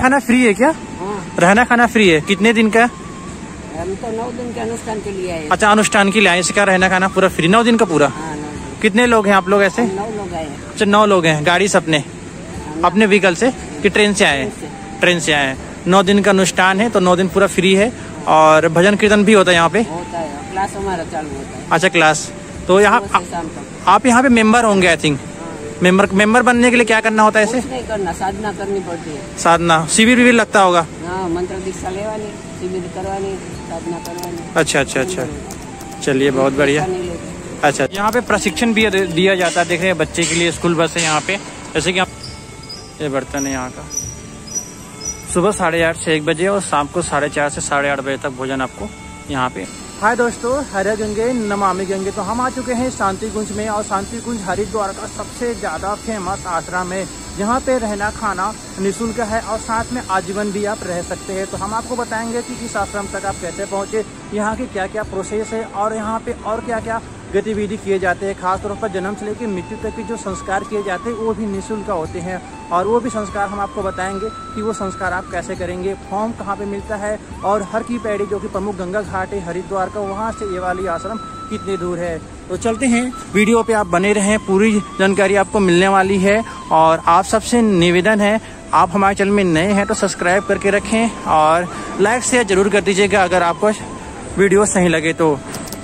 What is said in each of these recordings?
खाना फ्री है क्या? हाँ। रहना खाना फ्री है। कितने दिन का? हम तो 9 दिन के अनुष्ठान के लिए आए। अच्छा, अनुष्ठान के लिए आए। इसका रहना खाना पूरा फ्री 9 दिन का पूरा? हाँ, 9 दिन। कितने लोग हैं आप लोग ऐसे? 9 लोग आए। अच्छा, 9 लोग हैं। गाड़ी से अपने व्हीकल से कि ट्रेन से आए हैं? ट्रेन से आए हैं। 9 दिन का अनुष्ठान है तो 9 दिन पूरा फ्री है। और भजन कीर्तन भी होता है यहाँ पे? होता है, क्लास हमारा चालू होता है। अच्छा, क्लास। तो यहाँ आप यहाँ पे मेंबर होंगे आई थिंक। मेंबर बनने के लिए क्या करना होता है ऐसे? कुछ नहीं करना, साधना करनी पड़ती है। साधना, शिविर भी लगता होगा? हाँ, मंत्र दीक्षा लेवानी, शिविर करवानी, साधना करवानी। अच्छा अच्छा अच्छा, चलिए बहुत बढ़िया। अच्छा, यहाँ पे प्रशिक्षण भी दिया जाता है। देख रहे हैं बच्चे के लिए स्कूल बस है यहाँ पे। जैसे कि आप, ये बर्तन है यहाँ का। सुबह 8:30 से 1 बजे और शाम को 4:30 से 8:30 बजे तक भोजन आपको यहाँ पे। हाय दोस्तों, हरे गंगे नमामि गंगे। तो हम आ चुके हैं शांति कुंज में, और शांति कुंज हरिद्वार का सबसे ज़्यादा फेमस आश्रम है। यहाँ पे रहना खाना निःशुल्क है और साथ में आजीवन भी आप रह सकते हैं। तो हम आपको बताएंगे कि इस आश्रम तक आप कैसे पहुँचे, यहाँ की क्या क्या प्रोसेस है और यहाँ पे और क्या क्या गतिविधि किए जाते हैं। खासतौर पर जन्म से लेकर मृत्यु तक के जो संस्कार किए जाते हैं वो भी निःशुल्क होते हैं। और वो भी संस्कार हम आपको बताएंगे कि वो संस्कार आप कैसे करेंगे, फॉर्म कहाँ पे मिलता है, और हर की पैड़ी जो कि प्रमुख गंगा घाट है हरिद्वार का, वहाँ से ये वाली आश्रम कितनी दूर है। तो चलते हैं, वीडियो पे आप बने रहें, पूरी जानकारी आपको मिलने वाली है। और आप सबसे निवेदन है, आप हमारे चैनल में नए हैं तो सब्सक्राइब करके रखें और लाइक शेयर जरूर कर दीजिएगा अगर आपको वीडियो सही लगे तो।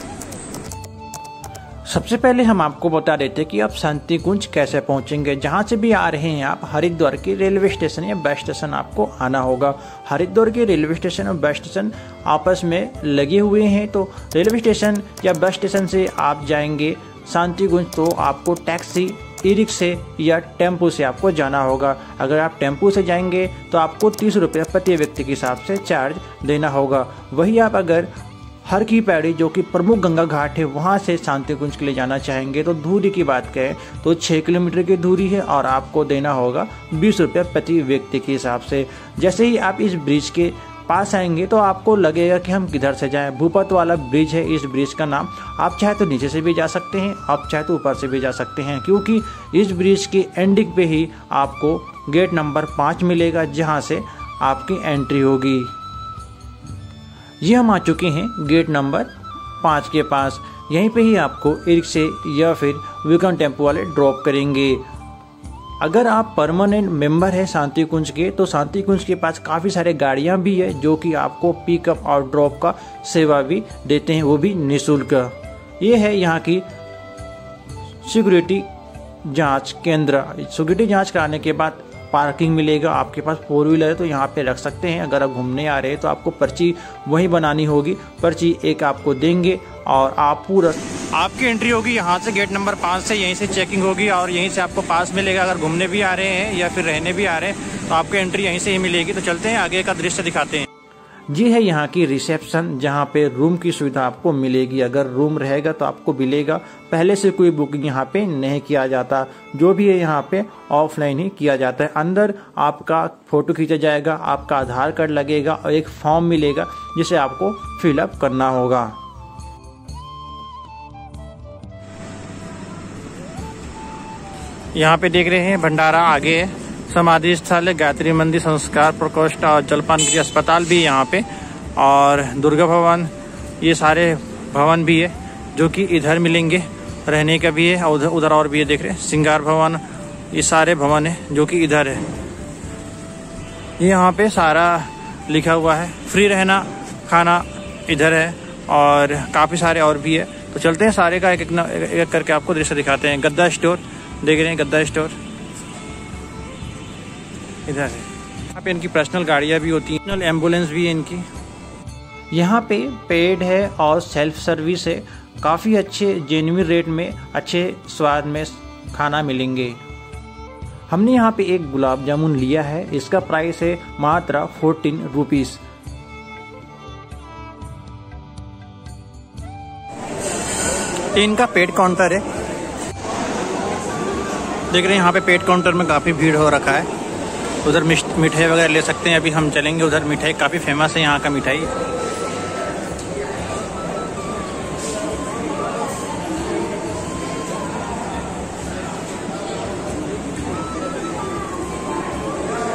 सबसे पहले हम आपको बता देते हैं कि आप शांति कुंज कैसे पहुंचेंगे। जहां से भी आ रहे हैं आप, हरिद्वार के रेलवे स्टेशन या बस स्टेशन आपको आना होगा। हरिद्वार के रेलवे स्टेशन और बस स्टेशन आपस में लगे हुए हैं। तो रेलवे स्टेशन या बस स्टेशन से आप जाएंगे शांति कुंज तो आपको टैक्सी, ई रिक्शे या टेम्पो से आपको जाना होगा। अगर आप टेम्पो से जाएंगे तो आपको 30 रुपये प्रति व्यक्ति के हिसाब से चार्ज देना होगा। वही आप अगर हर की पैड़ी जो कि प्रमुख गंगा घाट है वहाँ से शांति कुंज के लिए जाना चाहेंगे तो दूरी की बात करें तो 6 किलोमीटर की दूरी है और आपको देना होगा 20 रुपये प्रति व्यक्ति के हिसाब से। जैसे ही आप इस ब्रिज के पास आएंगे तो आपको लगेगा कि हम किधर से जाएं। भूपत वाला ब्रिज है इस ब्रिज का नाम। आप चाहे तो नीचे से भी जा सकते हैं, आप चाहे तो ऊपर से भी जा सकते हैं, क्योंकि इस ब्रिज के एंडिंग पे ही आपको गेट नंबर 5 मिलेगा जहाँ से आपकी एंट्री होगी। ये हम आ चुके हैं गेट नंबर 5 के पास। यहीं पे ही आपको ई रिक्शे या फिर वीकेंड टेम्पो वाले ड्रॉप करेंगे। अगर आप परमानेंट मेंबर हैं शांति कुंज के तो शांति कुंज के पास काफ़ी सारे गाड़ियां भी है जो कि आपको पिकअप और ड्रॉप का सेवा भी देते हैं, वो भी निःशुल्क। ये है यहाँ की सिक्योरिटी जांच केंद्र। सिक्योरिटी जांच कराने के बाद पार्किंग मिलेगा। आपके पास 4 व्हीलर है तो यहाँ पे रख सकते हैं। अगर आप घूमने आ रहे हैं तो आपको पर्ची वहीं बनानी होगी। पर्ची एक आपको देंगे और आप पूरा आपकी एंट्री होगी यहाँ से गेट नंबर 5 से। यहीं से चेकिंग होगी और यहीं से आपको पास मिलेगा। अगर घूमने भी आ रहे हैं या फिर रहने भी आ रहे हैं तो आपको एंट्री यहीं से ही मिलेगी। तो चलते हैं आगे का दृश्य दिखाते हैं। जी है यहाँ की रिसेप्शन जहाँ पे रूम की सुविधा आपको मिलेगी। अगर रूम रहेगा तो आपको मिलेगा। पहले से कोई बुकिंग यहाँ पे नहीं किया जाता, जो भी है यहाँ पे ऑफलाइन ही किया जाता है। अंदर आपका फोटो खींचा जाएगा, आपका आधार कार्ड लगेगा और एक फॉर्म मिलेगा जिसे आपको फिलअप करना होगा। यहाँ पे देख रहे हैं भंडारा आगे है, समाधि स्थल, गायत्री मंदिर, संस्कार प्रकोष्ठ और जलपान गृह अस्पताल भी यहाँ पे, और दुर्गा भवन, ये सारे भवन भी है जो कि इधर मिलेंगे। रहने का भी है और उधर और भी है। देख रहे हैं सिंगार भवन, ये सारे भवन है जो कि इधर है। ये यहाँ पे सारा लिखा हुआ है। फ्री रहना खाना इधर है और काफ़ी सारे और भी है। तो चलते हैं सारे का एक एक करके आपको दृश्य दिखाते हैं। गद्दा स्टोर देख रहे हैं, गद्दा स्टोर इधर है। यहाँ पे इनकी पर्सनल गाड़ियाँ भी होती हैं, एम्बुलेंस भी है इनकी। यहाँ पे पेड है और सेल्फ सर्विस है। काफ़ी अच्छे जेन्युइन रेट में अच्छे स्वाद में खाना मिलेंगे। हमने यहाँ पे एक गुलाब जामुन लिया है, इसका प्राइस है मात्र 14 रुपीज़। इनका पेड काउंटर है, देख रहे हैं। यहाँ पे पेड काउंटर में काफ़ी भीड़ हो रखा है। उधर मिठाई वगैरह ले सकते हैं। अभी हम चलेंगे उधर। मिठाई काफ़ी फेमस है यहाँ का मिठाई।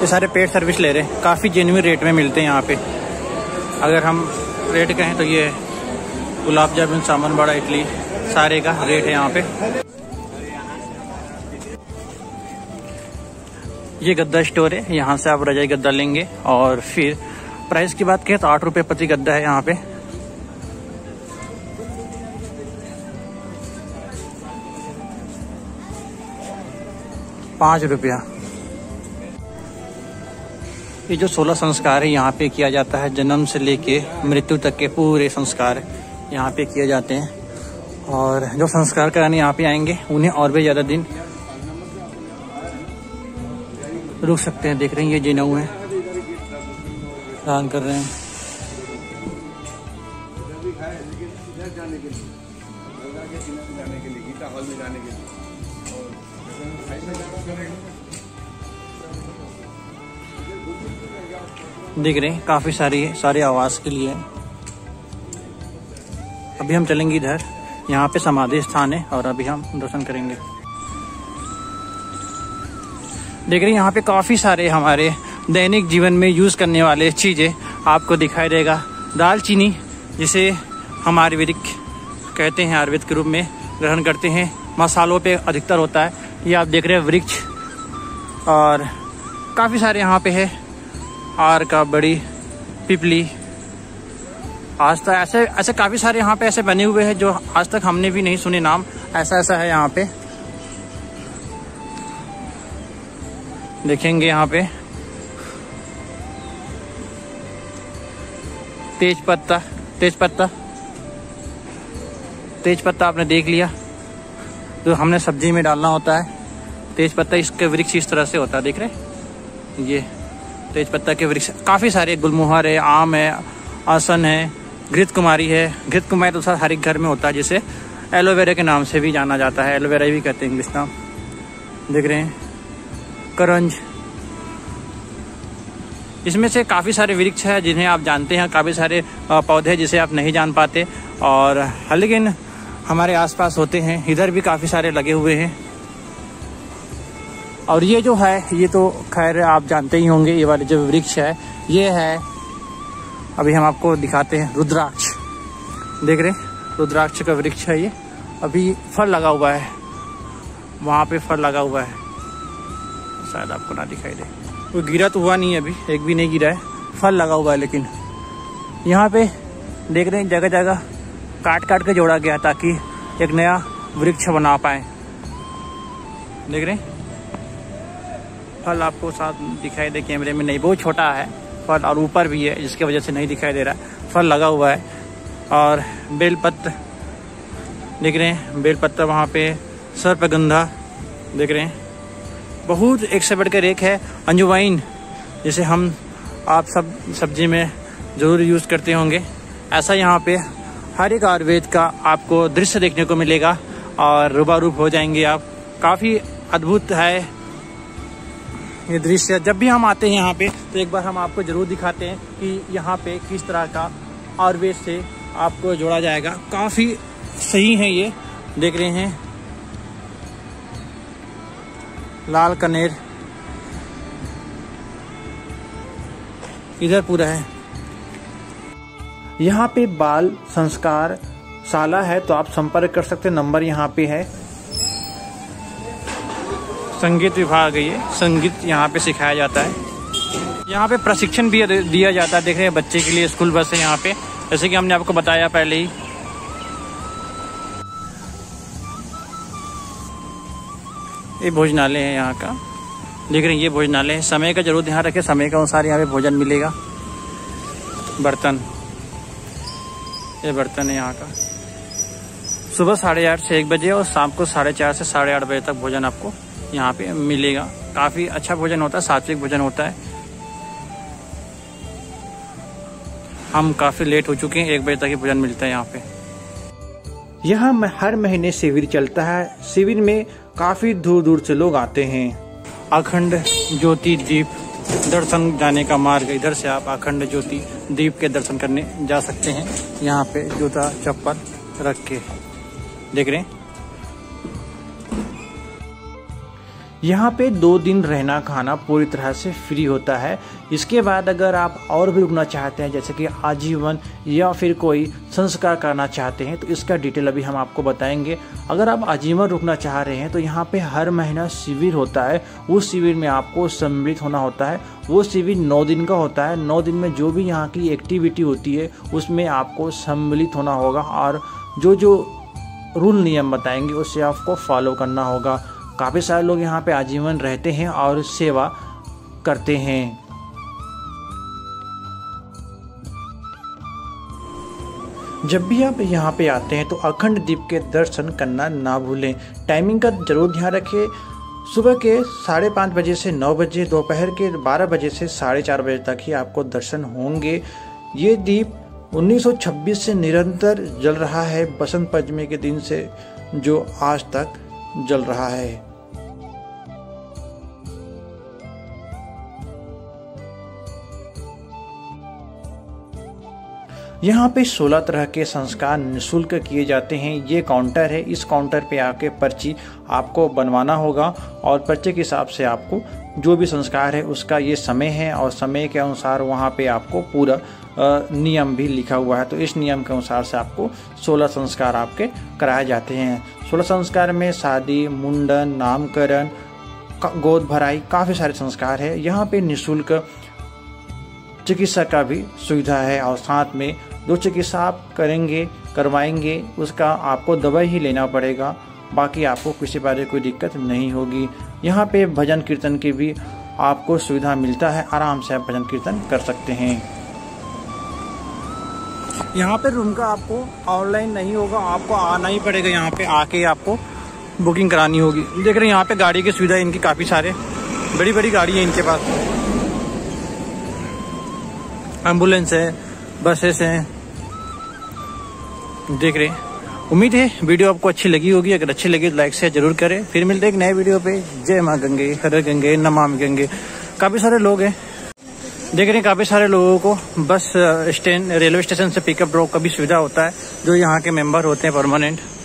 ये सारे पेड सर्विस ले रहे हैं, काफ़ी जेन्युइन रेट में मिलते हैं यहाँ पे। अगर हम रेट कहें तो ये गुलाब जामुन, सामान बड़ा, इडली सारे का रेट है यहाँ पे। ये गद्दा स्टोर है, यहाँ से आप रजाई गद्दा लेंगे। और फिर प्राइस की बात करें तो 8 रुपये प्रति गद्दा है यहाँ पे। ₹5। ये जो 16 संस्कार है यहाँ पे किया जाता है, जन्म से लेके मृत्यु तक के पूरे संस्कार यहाँ पे किए जाते हैं। और जो संस्कार कराने यहाँ पे आएंगे उन्हें और भी ज़्यादा दिन रुक सकते हैं। देख रहे हैं ये जिनऊ है, दान कर रहे हैं। देख रहे हैं काफी सारे आवास के लिए। अभी हम चलेंगे इधर, यहाँ पे समाधि स्थान है और अभी हम दर्शन करेंगे। देख रहे हैं यहाँ पे काफी सारे हमारे दैनिक जीवन में यूज करने वाले चीजें आपको दिखाई देगा। दालचीनी, जिसे हम आयुर्वेदिक कहते हैं, आयुर्वेद के रूप में ग्रहण करते हैं, मसालों पे अधिकतर होता है। ये आप देख रहे हैं वृक्ष, और काफी सारे यहाँ पे है आर का, बड़ी, पिपली, आज तक ऐसे काफी सारे यहाँ पे ऐसे बने हुए हैं जो आज तक हमने भी नहीं सुने नाम। ऐसा है यहाँ पे, देखेंगे यहाँ पे तेज पत्ता आपने देख लिया, जो हमने सब्जी में डालना होता है। तेज पत्ता, इसके वृक्ष इस तरह से होता है, देख रहे ये तेज पत्ता के वृक्ष। काफी सारे, गुलमोहर है, आम है, आसन है, घृत कुमारी है। घृत कुमारी तो हर एक घर में होता है, जिसे एलोवेरा के नाम से भी जाना जाता है, एलोवेरा भी कहते हैं इंग्लिश नाम। देख रहे हैं करंज। इसमें से काफ़ी सारे वृक्ष हैं जिन्हें आप जानते हैं, काफ़ी सारे पौधे जिसे आप नहीं जान पाते, और लेकिन हमारे आसपास होते हैं। इधर भी काफ़ी सारे लगे हुए हैं। और ये जो है, ये तो खैर आप जानते ही होंगे, ये वाले जो वृक्ष है ये है, अभी हम आपको दिखाते हैं, रुद्राक्ष। देख रहे हैं रुद्राक्ष का वृक्ष है ये। अभी फल लगा हुआ है, वहाँ पे फल लगा हुआ है, शायद आपको ना दिखाई दे। वो गिरा तो हुआ नहीं है, अभी एक भी नहीं गिरा है, फल लगा हुआ है। लेकिन यहाँ पे देख रहे हैं जगह जगह काट के जोड़ा गया ताकि एक नया वृक्ष बना पाए। देख रहे हैं फल आपको साथ दिखाई दे, कैमरे में नहीं, बहुत छोटा है फल, और ऊपर भी है जिसकी वजह से नहीं दिखाई दे रहा। फल लगा हुआ है। और बेलपत्र देख रहे हैं, बेलपत्र वहाँ पे, सर्पगंधा देख रहे हैं, बहुत एक से बढ़कर एक है। अंजुवाइन, जिसे हम आप सब सब्जी में ज़रूर यूज़ करते होंगे। ऐसा यहाँ पे हर एक आयुर्वेद का आपको दृश्य देखने को मिलेगा और रूबारूब हो जाएंगे आप। काफ़ी अद्भुत है ये दृश्य। जब भी हम आते हैं यहाँ पे तो एक बार हम आपको ज़रूर दिखाते हैं कि यहाँ पे किस तरह का आयुर्वेद से आपको जोड़ा जाएगा। काफ़ी सही है ये, देख रहे हैं लाल कनेर इधर पूरा है। यहाँ पे बाल संस्कार शाला है, तो आप संपर्क कर सकते हैं, नंबर यहाँ पे है। संगीत विभाग है ये, संगीत यहाँ पे सिखाया जाता है। यहाँ पे प्रशिक्षण भी दिया जाता है। देख रहे हैं बच्चे के लिए स्कूल बस है यहाँ पे, जैसे कि हमने आपको बताया पहले ही। ये भोजनालय है यहाँ का, देख रहे हैं ये भोजनालय है। समय का जरूर ध्यान रखें, समय के अनुसार यहाँ पे भोजन मिलेगा। बर्तन, ये बर्तन है यहाँ का। सुबह 8:30 से 1 बजे और शाम को 4:30 से 8:30 बजे तक भोजन आपको यहाँ पे मिलेगा। काफ़ी अच्छा भोजन होता है, सात्विक भोजन होता है। हम काफ़ी लेट हो चुके हैं, 1 बजे तक ही भोजन मिलता है यहाँ पे। यहाँ हर महीने शिविर चलता है। शिविर में काफ़ी दूर दूर से लोग आते हैं। अखंड ज्योति दीप दर्शन जाने का मार्ग, इधर से आप अखंड ज्योति दीप के दर्शन करने जा सकते हैं। यहाँ पे जूता चप्पल रख के, देख रहे हैं। यहाँ पे 2 दिन रहना खाना पूरी तरह से फ्री होता है। इसके बाद अगर आप और भी रुकना चाहते हैं, जैसे कि आजीवन या फिर कोई संस्कार करना चाहते हैं, तो इसका डिटेल अभी हम आपको बताएंगे। अगर आप आजीवन रुकना चाह रहे हैं तो यहाँ पे हर महीना शिविर होता है। उस शिविर में आपको सम्मिलित होना होता है। वो शिविर 9 दिन का होता है। 9 दिन में जो भी यहाँ की एक्टिविटी होती है उसमें आपको सम्मिलित होना होगा और जो रूल नियम बताएंगे उससे आपको फॉलो करना होगा। काफ़ी सारे लोग यहाँ पे आजीवन रहते हैं और सेवा करते हैं। जब भी आप यहाँ पे आते हैं तो अखंड दीप के दर्शन करना ना भूलें। टाइमिंग का जरूर ध्यान रखें। सुबह के 5:30 बजे से 9 बजे, दोपहर के 12 बजे से 4:30 बजे तक ही आपको दर्शन होंगे। ये दीप 1926 से निरंतर जल रहा है, बसंत पंचमी के दिन से जो आज तक जल रहा है। यहाँ पे 16 तरह के संस्कार निःशुल्क किए जाते हैं। ये काउंटर है। इस काउंटर पे आके पर्ची आपको बनवाना होगा और पर्चे के हिसाब से आपको जो भी संस्कार है उसका ये समय है और समय के अनुसार वहाँ पे आपको पूरा नियम भी लिखा हुआ है। तो इस नियम के अनुसार से आपको 16 संस्कार आपके कराए जाते हैं। 16 संस्कार में शादी, मुंडन, नामकरण, गोद भराई, काफ़ी सारे संस्कार है। यहाँ पे निःशुल्क चिकित्सा का भी सुविधा है और साथ में जो चिकित्सा आप करवाएंगे उसका आपको दवाई ही लेना पड़ेगा। बाकी आपको किसी बारे में कोई दिक्कत नहीं होगी। यहाँ पे भजन कीर्तन की भी आपको सुविधा मिलता है। आराम से आप भजन कीर्तन कर सकते हैं। यहाँ पे रूम का आपको ऑनलाइन नहीं होगा, आपको आना ही पड़ेगा। यहाँ पे आके आपको बुकिंग करानी होगी। देख रहे हैं यहाँ पे गाड़ी की सुविधा इनकी काफ़ी सारे बड़ी बड़ी गाड़ी है इनके पास। एम्बुलेंस है, बसेस हैं, देख रहे हैं। उम्मीद है वीडियो आपको अच्छी लगी होगी। अगर अच्छी लगी तो लाइक शेयर जरूर करें। फिर मिलते हैं एक नए वीडियो पे। जय माँ गंगे, हर गंगे, नमामि गंगे। काफ़ी सारे लोग हैं, देख रहे हैं। काफ़ी सारे लोगों को बस रेलवे स्टेशन से पिकअप ड्रॉप का भी सुविधा होता है जो यहाँ के मेंबर होते हैं परमानेंट।